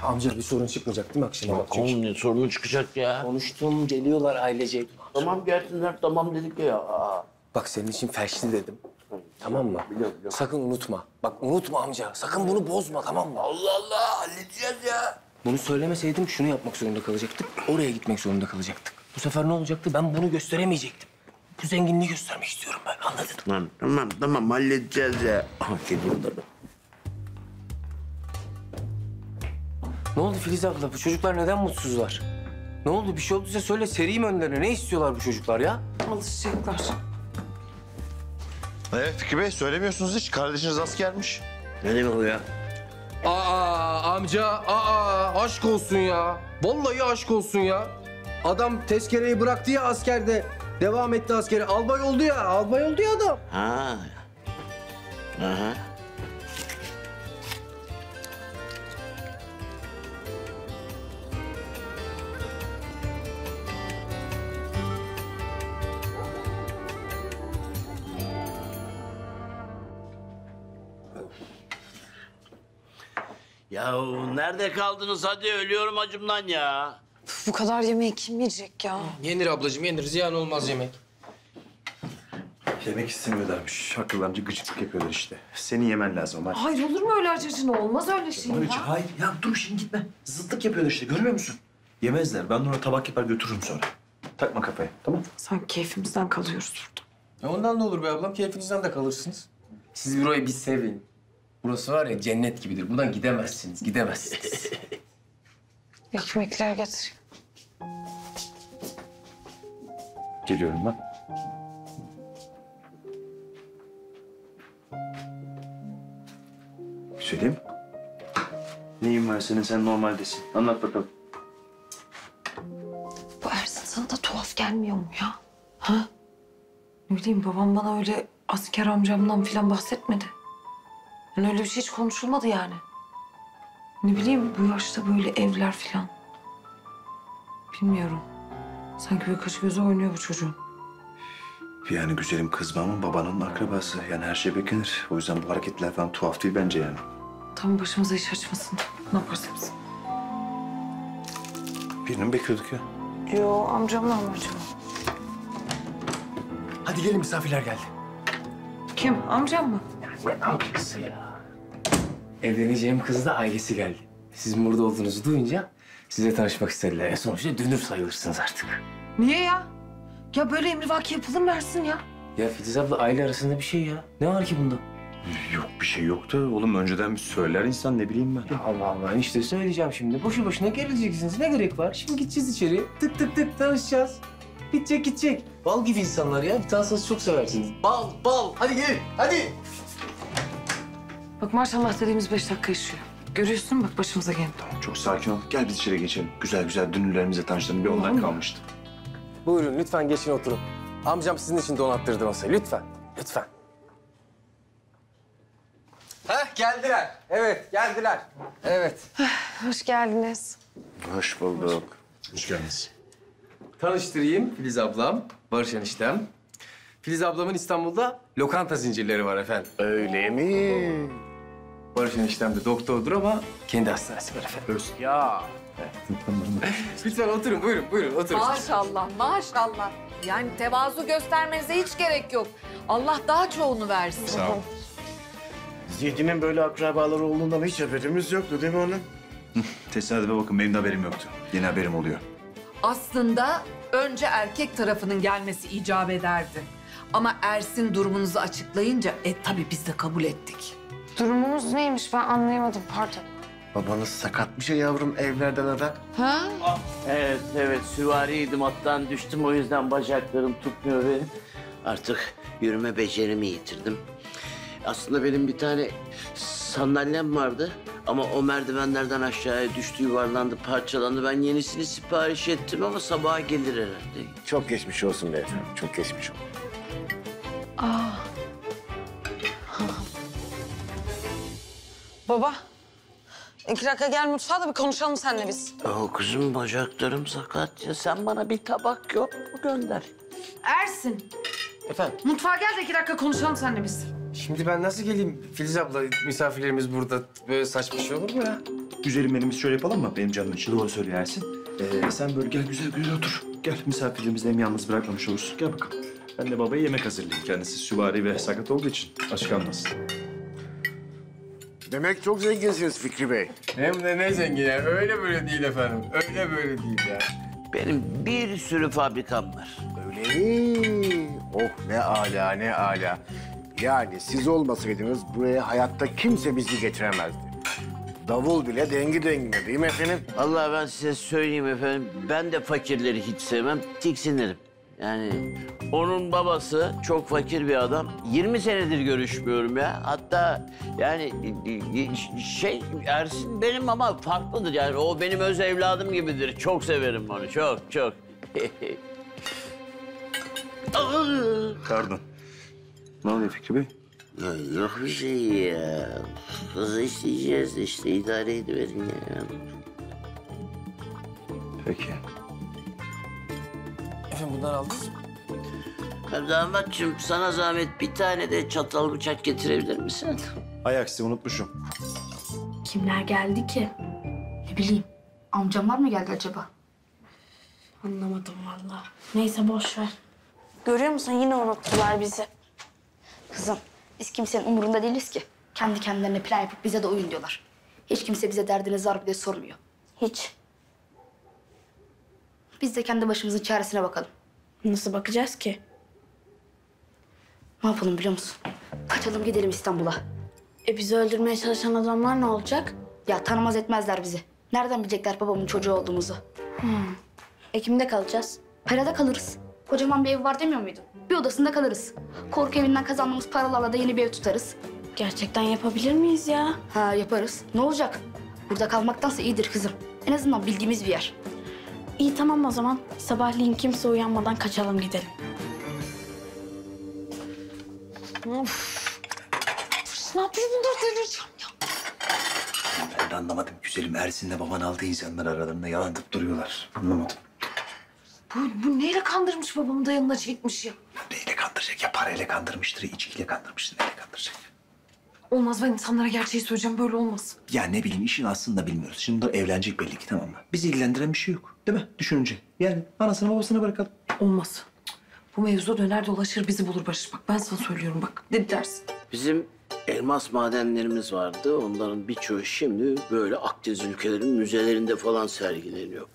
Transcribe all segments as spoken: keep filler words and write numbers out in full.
Amca bir sorun çıkmayacak değil mi akşama bak? Oğlum ne sorunu çıkacak ya? Konuştum, geliyorlar ailecek. Tamam gelsinler, tamam dedik ya. Aa. Bak senin için felçli dedim. Tamam mı? Biliyorum, biliyorum. Sakın unutma. Bak unutma amca. Sakın bunu bozma, tamam mı? Allah Allah, halledeceğiz ya. Bunu söylemeseydim şunu yapmak zorunda kalacaktık. Oraya gitmek zorunda kalacaktık. Bu sefer ne olacaktı? Ben bunu gösteremeyecektim. Bu zenginliği göstermek istiyorum ben, anladın mı? Tamam, tamam, tamam halledeceğiz ya. Aha geliyorlar. Ne oldu Filiz abla? Bu çocuklar neden mutsuzlar? Ne oldu? Bir şey olduysa söyle, sereyim önlerine. Ne istiyorlar bu çocuklar ya? Alışacaklar. Evet Fikri Bey söylemiyorsunuz hiç. Kardeşiniz askermiş. Ne demek o ya? Aa amca, aa aşk olsun ya. Vallahi aşk olsun ya. Adam tezkereyi bıraktı ya askerde. Devam etti askere. Albay oldu ya, albay oldu ya adam. Ha. Aha. Ya nerede kaldınız? Hadi ölüyorum acımdan ya. Bu kadar yemeği kim yiyecek ya? Yenir ablacığım, yenir. Ziyan olmaz yemek. Yemek istemiyorlarmış. Akıllarınca gıcıklık yapıyorlar işte. Senin yemen lazım ama. Hayır olur mu öyle acıcın? Olmaz öyle şey ya. Hayır ya dur şimdi gitme. Zıtlık yapıyorlar işte görmüyor musun? Yemezler. Ben ona tabak yapar götürürüm sonra. Takma kafaya tamam. Sanki keyfimizden kalıyoruz burada. Ya ondan da olur be ablam. Keyfinizden de kalırsınız. Siz burayı bir sevin. Burası var ya cennet gibidir. Buradan gidemezsiniz, gidemezsiniz. Ekmekler getir. Geliyorum ben. Söyleyeyim. Neyin var senin? Sen normaldesin. Anlat bakalım. Bu Ersin sana da tuhaf gelmiyor mu ya? Ha? Ne bileyim babam bana öyle asker amcamdan falan bahsetmedi. Yani öyle bir şey hiç konuşulmadı yani. Ne bileyim bu yaşta böyle evler falan. Bilmiyorum. Sanki böyle kaşı gözü oynuyor bu çocuğun. Yani güzelim kızma ama babanın akrabası. Yani her şey beklenir. O yüzden bu hareketler falan tuhaf değil bence yani. Tam başımıza iş açmasın. Ne yaparsa yapsın. Birini mi bekliyorduk ya? Yo amcamla amcam. Hadi gelin, misafirler geldi. Kim? Amcam mı? Ne amcası ya? Evleneceğim kız da ailesi geldi. Sizin burada olduğunuzu duyunca size tanışmak istediler. E sonuçta dünür sayılırsınız artık. Niye ya? Ya böyle emrivaki yapılır mı Ersin ya? Ya Filiz abla aile arasında bir şey ya. Ne var ki bunda? Yok bir şey yok da oğlum önceden bir söyler insan ne bileyim ben. Allah Allah işte söyleyeceğim şimdi. Boşu boşuna gerileceksiniz. Ne gerek var? Şimdi gideceğiz içeri. Tık tık tık tanışacağız. Gidecek gidecek. Bal gibi insanlar ya. Bir tanısanız çok seversiniz. Bal bal. Hadi gelin. Hadi. Bak maşallah dediğimiz beş dakika yaşıyor. Görüyorsun bak başımıza geldi. Çok sakin ol. Gel biz içeri geçelim. Güzel güzel dünürlerimize tanıştıralım. Bir ondan kalmıştı. Buyurun lütfen geçin oturun. Amcam sizin için donattırdı masayı. Lütfen. Lütfen. Heh geldiler. Evet geldiler. Evet. Hoş geldiniz. Hoş bulduk. Hoş geldiniz. Tanıştırayım Filiz ablam, Barış eniştem. Filiz ablamın İstanbul'da lokanta zincirleri var efendim. Öyle mi? Barış eniştem de doktordur ama kendi hastanesi var efendim. Ya. Lütfen oturun, buyurun, buyurun oturun. Maşallah, maşallah. Yani tevazu göstermenize hiç gerek yok. Allah daha çoğunu versin. Sağ ol. Zihni'nin böyle akrabaları olduğundan hiç haberimiz yoktu değil mi onun? Tesadüfe bakın benim de haberim yoktu. Yeni haberim oluyor. Aslında önce erkek tarafının gelmesi icap ederdi. Ama Ersin durumunuzu açıklayınca e tabii biz de kabul ettik. Durumunuz neymiş ben anlayamadım pardon. Babanız sakatmış ya yavrum evlerden adam. Ha? Evet evet süvariydim attan düştüm o yüzden bacaklarım tutmuyor benim. Artık yürüme becerimi yitirdim. Aslında benim bir tane sandalyem vardı ama o merdivenlerden aşağıya düştü, yuvarlandı, parçalandı. Ben yenisini sipariş ettim ama sabaha gelir herhalde. Çok geçmiş olsun beyefendi. Çok geçmiş olsun. Aa. Baba. İki dakika gel mutfağa da bir konuşalım seninle biz. O kızım bacaklarım sakat ya. Sen bana bir tabak yok mu gönder? Ersin. Efendim, Mutfağa gel de iki dakika konuşalım seninle biz. şimdi ben nasıl geleyim Filiz abla? Misafirlerimiz burada. Böyle saçma şey olur mu ya? Güzelim benim, biz şöyle yapalım mı? Benim canım için doğru söylüyor Ersin. Ee, sen böyle gel güzel güzel otur. Gel, misafirlerimizi hem yalnız bırakmamış olursun. Gel bakalım. Ben de babaya yemek hazırlayayım. Kendisi süvari ve sakat olduğu için aç kalmasın. Demek çok zenginsiniz Fikri Bey. Hem de ne zengin ya. Öyle böyle değil efendim. Öyle böyle değil ya. Benim bir sürü fabrikam var. Öyle mi? Oh ne âlâ ne âlâ. Yani siz olmasaydınız buraya hayatta kimse bizi getiremezdi. Davul bile dengi dengine değil mi efendim? Allah ben size söyleyeyim efendim. Ben de fakirleri hiç sevmem. Tiksinirim. Yani onun babası çok fakir bir adam. yirmi senedir görüşmüyorum ya. Hatta yani şey Ersin benim ama farklıdır. Yani o benim öz evladım gibidir. Çok severim onu. Çok çok. Pardon. Ne oluyor Fikri Bey? Ya yok bir şey ya. Kızı isteyeceğiz işte idare ediverin ya. Peki. Efendim bunları aldınız mı? Ya damatçım sana zahmet bir tane de çatal bıçak getirebilir misin? Ay aksi unutmuşum. Kimler geldi ki? Ne bileyim. Amcamlar mı geldi acaba? Anlamadım vallahi. Neyse boş ver. Görüyor musun yine unuttular bizi. Kızım biz kimsenin umurunda değiliz ki. Kendi kendilerine plan yapıp bize de oyun diyorlar. Hiç kimse bize derdiniz var mı diye sormuyor. Hiç. Biz de kendi başımızın çaresine bakalım. Nasıl bakacağız ki? Ne yapalım biliyor musun? Kaçalım gidelim İstanbul'a. E bizi öldürmeye çalışan adamlar ne olacak? Ya tanımaz etmezler bizi. Nereden bilecekler babamın çocuğu olduğumuzu? Hmm. E kimde kalacağız? Parada kalırız. Kocaman bir ev var demiyor muydun? Bir odasında kalırız. Korku evinden kazandığımız paralarla da yeni bir ev tutarız. Gerçekten yapabilir miyiz ya? Ha yaparız. Ne olacak? Burada kalmaktansa iyidir kızım. En azından bildiğimiz bir yer. İyi tamam o zaman. Sabahleyin kimse uyanmadan kaçalım gidelim. Of. Ne yapıyor bunlar delireceğim ya. Ben de anlamadım güzelim. Ersin'le baban aldı insanlar aralarında yalantıp duruyorlar. Anlamadım. Bu, bu neyle kandırmış babamı da yanına çekmiş ya? Neyle kandıracak ya? Parayla kandırmıştır, içkiyle kandırmıştır. Neyle kandıracak? Olmaz ben insanlara gerçeği söyleyeceğim böyle olmaz. Ya ne bileyim işin aslında bilmiyoruz. Şimdi de evlenecek belli ki tamam mı? Bizi ilgilendiren bir şey yok. Değil mi? Düşününce. Yani anasını babasına bırakalım. Olmaz. Bu mevzu döner dolaşır bizi bulur Barış. Bak ben sana söylüyorum bak. Ne dersin? Bizim elmas madenlerimiz vardı. Onların birçoğu şimdi böyle Akdeniz ülkelerinin müzelerinde falan sergileniyor.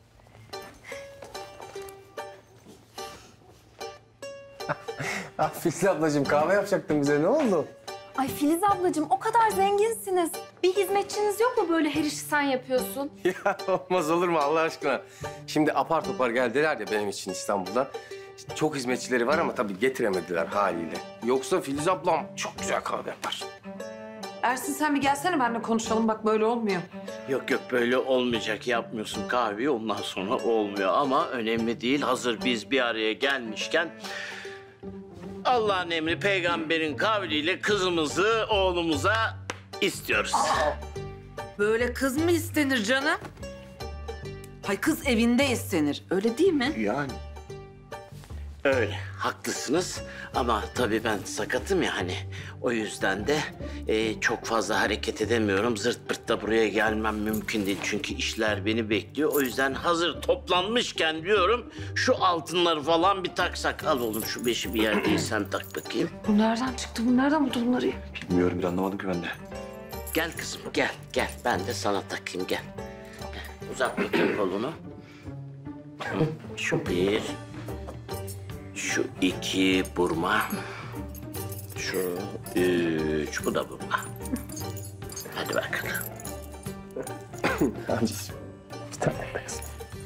Ah Filiz ablacığım kahve yapacaktın bize. Ne oldu? Ay Filiz ablacığım o kadar zenginsiniz. Bir hizmetçiniz yok mu böyle her işi sen yapıyorsun? Ya olmaz olur mu Allah aşkına? Şimdi apar topar geldiler ya benim için İstanbul'dan. İşte çok hizmetçileri var ama tabii getiremediler haliyle. Yoksa Filiz ablam çok güzel kahve yapar. Ersin sen bir gelsene benimle konuşalım. Bak böyle olmuyor. Yok yok böyle olmayacak. Yapmıyorsun kahveyi ondan sonra olmuyor. Ama önemli değil. Hazır biz bir araya gelmişken... Allah'ın emri peygamberin kavliyle kızımızı oğlumuza istiyoruz. Böyle kız mı istenir canım? Hay kız evinde istenir. Öyle değil mi? Yani. Öyle, haklısınız. Ama tabii ben sakatım ya hani. O yüzden de e, çok fazla hareket edemiyorum. Zırt pırt da buraya gelmem mümkün değil. Çünkü işler beni bekliyor. O yüzden hazır toplanmışken diyorum... ...şu altınları falan bir taksak. Al oğlum şu beşi bir yerdeysen tak bakayım. Bu nereden çıktı? Bu nereden buldu bunları ya? Bilmiyorum bir anlamadım ki ben de. Gel kızım gel, gel. Ben de sana takayım gel. Gel. Uzat bakayım kolunu. Hı, şu bir... Şu iki burma. Şu üç, bu da burma. Hadi bakalım. Amcacığım bir tane de kızım.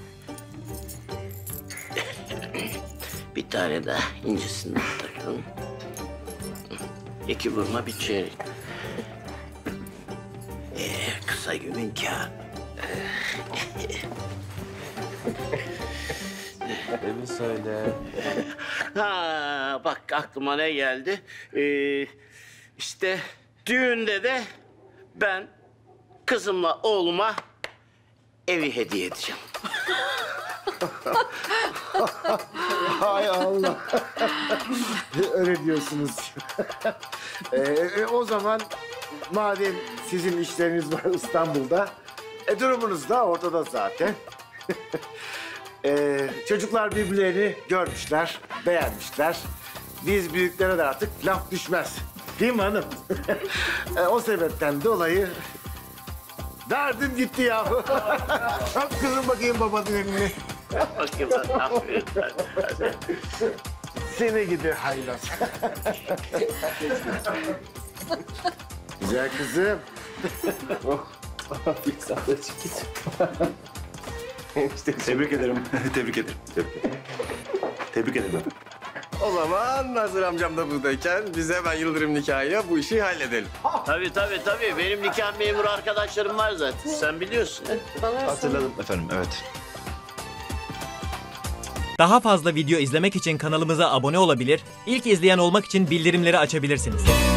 Bir tane daha incesinden takalım. İki burma bir çeyrek. Ee, kısa günün kârı. Demin söyle. Ha, bak aklıma ne geldi? Ee, işte düğünde de ben kızımla oğluma evi hediye edeceğim. Hay Allah. Öyle diyorsunuz. ee, e, o zaman madem sizin işleriniz var İstanbul'da, e durumunuz da ortada zaten. e, çocuklar birbirlerini görmüşler, beğenmişler. Biz büyüklere de artık laf düşmez. Değil mi hanım? e, o sebepten dolayı verdim gitti yahu. Kalk kızım bakayım babanın elini. Bakayım lan, ne yapıyorsun? Seni gidi haylaz. Güzel kızım. Tebrik ederim. Tebrik ederim. Tebrik ederim. Tebrik ederim. O zaman Nazır amcam da buradayken biz hemen Yıldırım nikahıyla bu işi halledelim. Tabii tabii tabii. Benim nikah memuru arkadaşlarım var zaten. Sen biliyorsun. Hatırladım efendim, evet. Daha fazla video izlemek için kanalımıza abone olabilir, ilk izleyen olmak için bildirimleri açabilirsiniz.